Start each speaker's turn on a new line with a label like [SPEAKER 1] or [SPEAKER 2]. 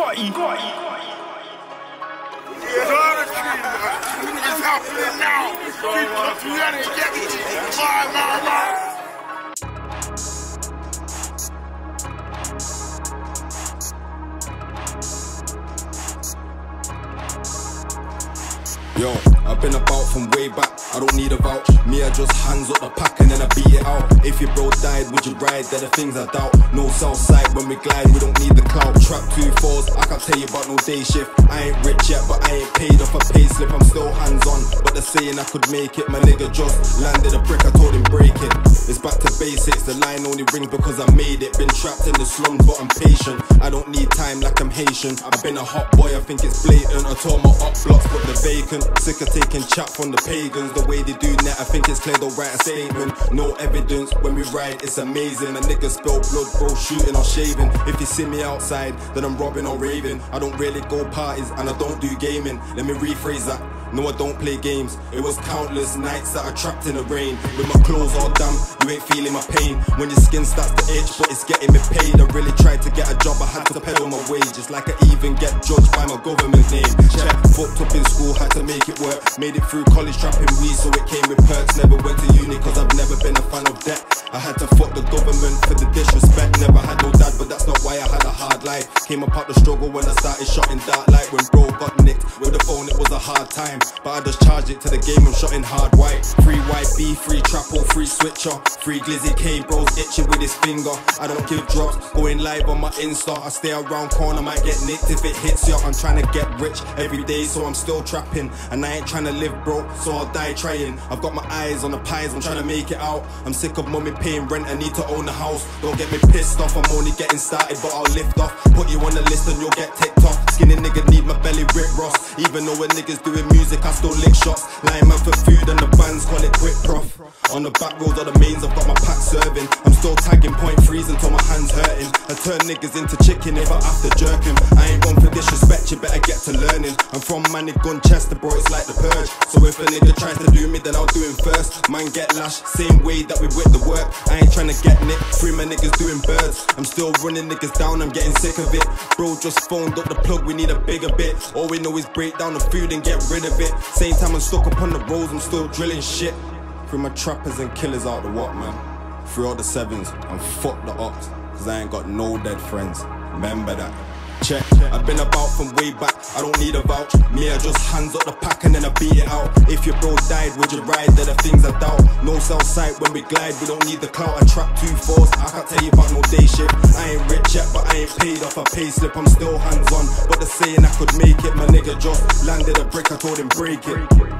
[SPEAKER 1] It's happening now. People are ready to get me.
[SPEAKER 2] Yo, I've been about from way back, I don't need a vouch. Me, I just hands up the pack and then I beat it out. If your bro died, would you ride? They're the things I doubt. No south side when we glide, we don't need the clout. Trap 2 4s, I can't tell you about no day shift. I ain't rich yet, but I ain't paid off a pay slip. I'm still hands on, but they're saying I could make it. My nigga just landed a brick, I told him break it. It's back to basics, the line only rings because I made it. Been trapped in the slums, but I'm patient. I don't need time like I'm Haitian. I've been a hot boy, I think it's blatant. I told my up blocks, but they're vacant. Sick of taking chat from the pagans. The way they do net, I think it's clear they'll write a statement. No evidence, when we ride, it's amazing. A nigga spill blood, bro, shooting or shaving. If you see me outside, then I'm robbing or raving. I don't really go parties and I don't do gaming. Let me rephrase that. No, I don't play games. It was countless nights that I trapped in the rain. With my clothes all damp, you ain't feeling my pain. When your skin starts to itch, but it's getting me paid. I really tried to get a job, I had to pedal my wages. Like I even get judged by my government name. Check, fucked up in school, had to make it work. Made it through college trapping weed, so it came with perks. Never went to uni cause I've never been a fan of debt. I had to fuck the government for the disrespect. Never had no dad, but that's not why I had a hard life. Came apart the struggle when I started shotting dark light. When bro got nicked with the phone, it was a hard time. But I just charged it to the game, I'm shotting hard white. Free white B, free trapple, free switcher. Free glizzy K, bro's itching with his finger. I don't give drops, going live on my Insta. I stay around corner, might get nicked if it hits ya. I'm trying to get rich every day, so I'm still trapping. And I ain't trying to live broke, so I'll die trying. I've got my eyes on the pies, I'm trying to make it out. I'm sick of mummy paying rent, I need to own a house. Don't get me pissed off, I'm only getting started, but I'll lift off. Put you on the list and you'll get ticked off. Skinny nigga need my belly Rick Ross. Even though when niggas doing music, I still lick shots. Lying man for food and the bands call it quick prof. On the back roads of the mains, I've got my pack serving. I'm still tagging .3s until my hands hurting. I turn niggas into chicken if I have to jerk him. I ain't gone for disrespect, you better get to learning. I'm from Manny Gunchester, bro, it's like the purge. So if a nigga tries to do me, then I'll do him first. Man get lashed, same way that we whip the work. I ain't trying to get nicked, free my niggas doing birds. I'm still running niggas down, I'm getting sick of it. Bro just phoned up the plug, we need a bigger bit. All we know is break down the food and get rid of it. Same time I'm stuck up on the roads, I'm still drilling shit. Free my trappers and killers out the what, man. Free all the 7s and fuck the ops, cause I ain't got no dead friends. Remember that. Check, I've been about from way back, I don't need a vouch. Me, I just hands up the pack and then I beat it out. If your bro died, would you ride? They're the things I doubt. No south side when we glide, we don't need the clout. I trap 2 4s, I can't tell you about no day shift. I ain't rich yet, but I ain't paid off a pay slip. I'm still hands on, but they're saying I could make it. My nigga just landed a brick, I told him break it.